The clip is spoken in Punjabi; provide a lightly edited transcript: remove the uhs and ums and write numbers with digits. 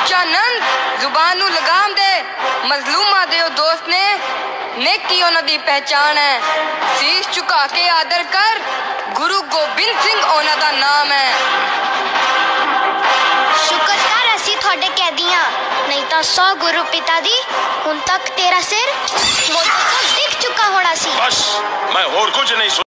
ਬੱਚਾ ਨੰਦ ਜ਼ੁਬਾਨ ਨੂੰ ਲਗਾਮ ਦੇ। ਮਜ਼ਲੂਮਾਂ ਦੇ ਉਹ ਦੋਸਤ ਨੇ, ਨੇਕੀ ਉਹਨਾਂ ਦੀ ਪਹਿਚਾਣ ਹੈ। ਸੀਸ ਝੁਕਾ ਕੇ ਆਦਰ ਕਰ, ਗੁਰੂ ਗੋਬਿੰਦ ਸਿੰਘ ਉਹਨਾਂ ਦਾ ਨਾਮ ਹੈ। ਸ਼ੁਕਰ ਕਰ ਅਸੀਂ ਤੁਹਾਡੇ ਕੈਦੀਆਂ, ਨਹੀਂ ਤਾਂ 100 ਗੁਰੂ ਪਿਤਾ ਦੀ ਹੁਣ ਤੱਕ ਤੇਰਾ ਸਿਰ ਮੋਢੇ ਤੋਂ ਦਿਖ ਚੁੱਕਾ ਹੋਣਾ ਸੀ। ਬਸ, ਮੈਂ ਹੋਰ ਕੁਝ ਨਹੀਂ